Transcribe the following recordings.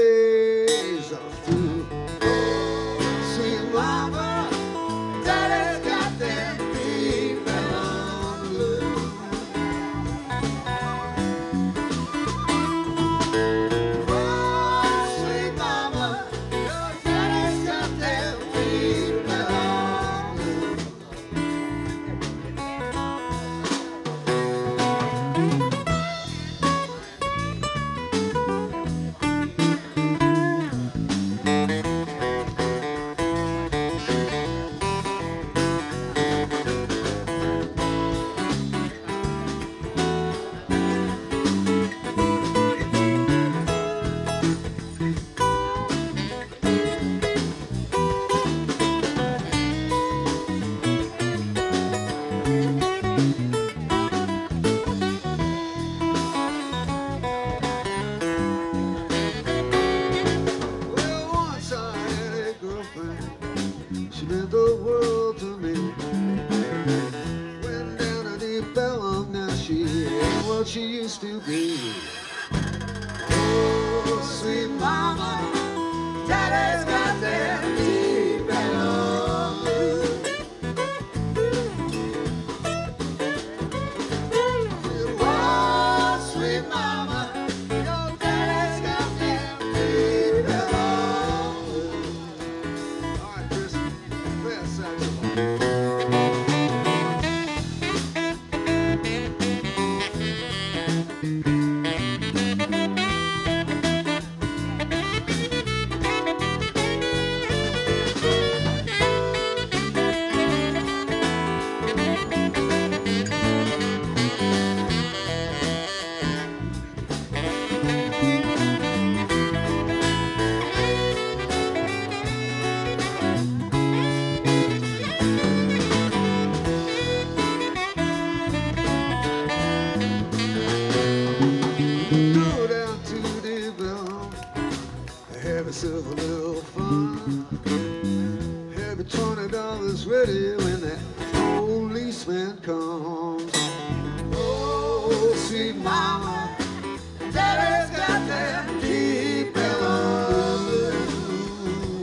days are through. Sweet mama, daddy's got them deep down blue. Oh, sweet mama, your daddy's got them deep down blue. Well, once I had a girlfriend, she meant the world to me. Went down a deep well, now she ain't what she used to be. Oh, sweet mama, daddy's got that deep down blue. Oh, sweet mama, your daddy's got that deep down blue. All right, Chris, play a saxophone. Go down to the bell, have yourself a little fun. Have your $20 ready when that policeman comes. Oh, sweet mama, daddy's got that deep down blue.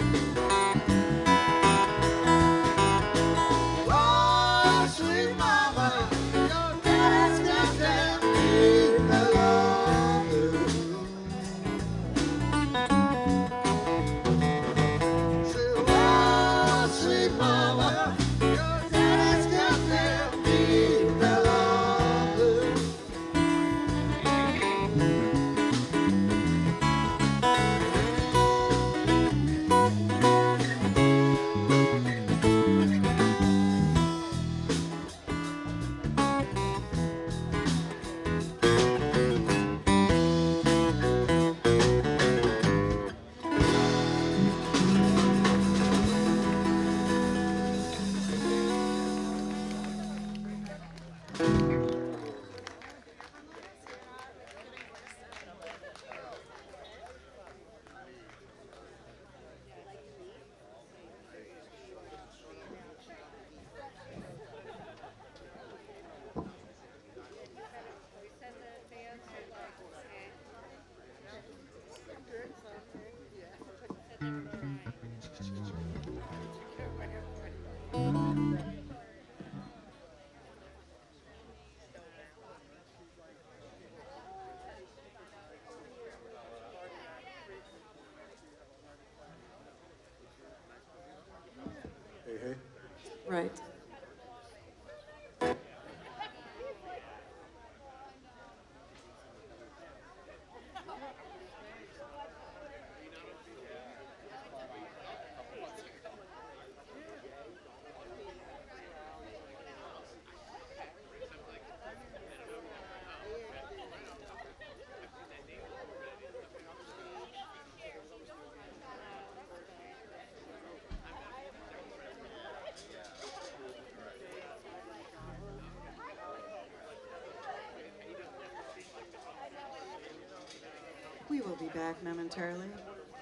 Oh, sweet mama, your daddy's got that deep down blue. Say, oh, sweet mama, your daddy's got that deep down blue. Hey, hey. Right. We will be back momentarily.